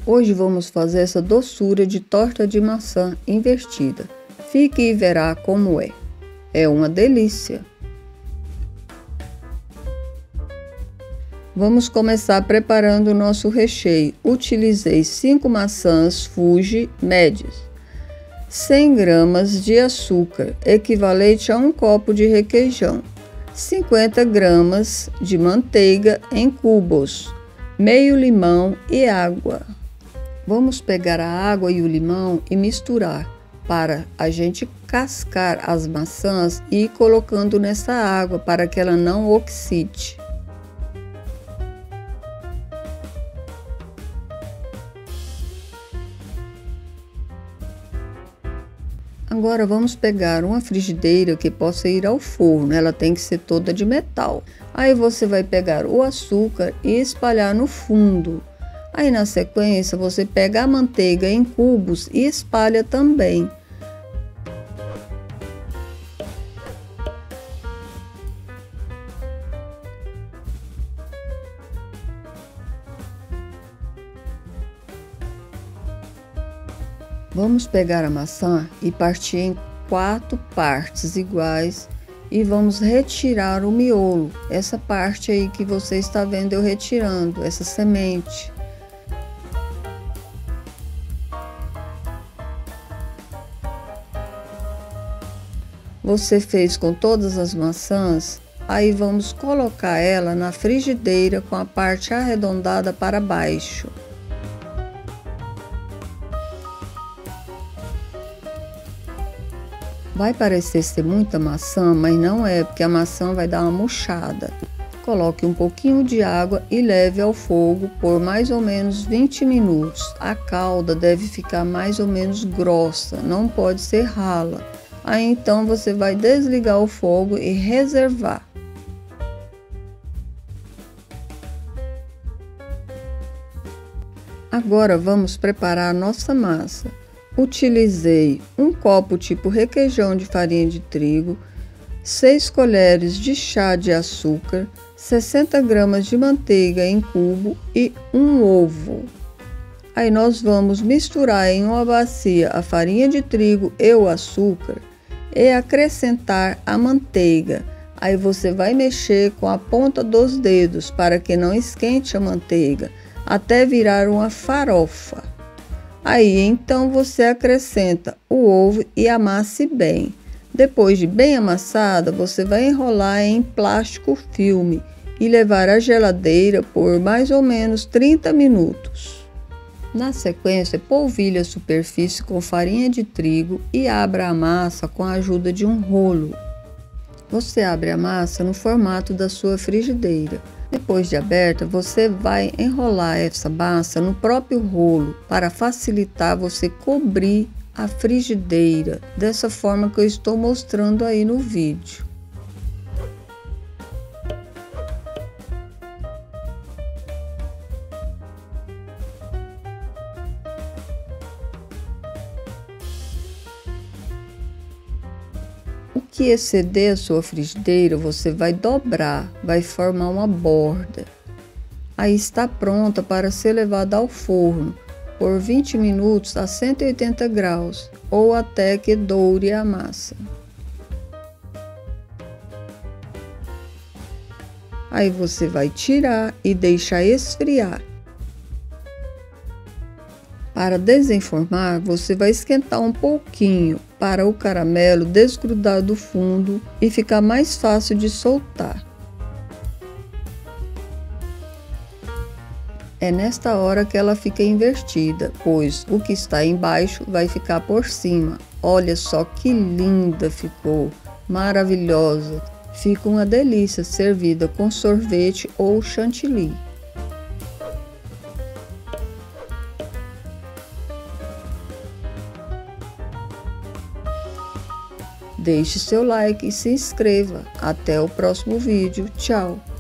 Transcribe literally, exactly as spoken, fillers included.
Hoje vamos fazer essa doçura de torta de maçã invertida. Fique e verá como é. É uma delícia! Vamos começar preparando o nosso recheio. Utilizei cinco maçãs Fuji médias, cem gramas de açúcar, equivalente a um copo de requeijão, cinquenta gramas de manteiga em cubos, meio limão e água. Vamos pegar a água e o limão e misturar para a gente cascar as maçãs e ir colocando nessa água para que ela não oxide. Agora vamos pegar uma frigideira que possa ir ao forno, ela tem que ser toda de metal. Aí você vai pegar o açúcar e espalhar no fundo. Aí na sequência você pega a manteiga em cubos e espalha também. Vamos pegar a maçã e partir em quatro partes iguais e vamos retirar o miolo, essa parte aí que você está vendo eu retirando, essa semente. Você fez com todas as maçãs, aí vamos colocar ela na frigideira com a parte arredondada para baixo. Vai parecer ser muita maçã, mas não é, porque a maçã vai dar uma murchada. Coloque um pouquinho de água e leve ao fogo por mais ou menos vinte minutos. A calda deve ficar mais ou menos grossa, não pode ser rala. Aí então você vai desligar o fogo e reservar. Agora vamos preparar a nossa massa. Utilizei um copo tipo requeijão de farinha de trigo, seis colheres de chá de açúcar, sessenta gramas de manteiga em cubo e um ovo. Aí nós vamos misturar em uma bacia a farinha de trigo e o açúcar e acrescentar a manteiga. Aí você vai mexer com a ponta dos dedos para que não esquente a manteiga, até virar uma farofa. Aí então você acrescenta o ovo e amasse bem. Depois de bem amassada, você vai enrolar em plástico filme e levar à geladeira por mais ou menos trinta minutos. Na sequência, polvilhe a superfície com farinha de trigo e abra a massa com a ajuda de um rolo. Você abre a massa no formato da sua frigideira. Depois de aberta, você vai enrolar essa massa no próprio rolo para facilitar você cobrir a frigideira, dessa forma que eu estou mostrando aí no vídeo. O que exceder a sua frigideira, você vai dobrar, vai formar uma borda. Aí está pronta para ser levada ao forno por vinte minutos a cento e oitenta graus ou até que doure a massa. Aí você vai tirar e deixar esfriar. Para desenformar, você vai esquentar um pouquinho para o caramelo desgrudar do fundo e ficar mais fácil de soltar. É nesta hora que ela fica invertida, pois o que está embaixo vai ficar por cima. Olha só que linda ficou, maravilhosa. Fica uma delícia servida com sorvete ou chantilly. Deixe seu like e se inscreva. Até o próximo vídeo. Tchau!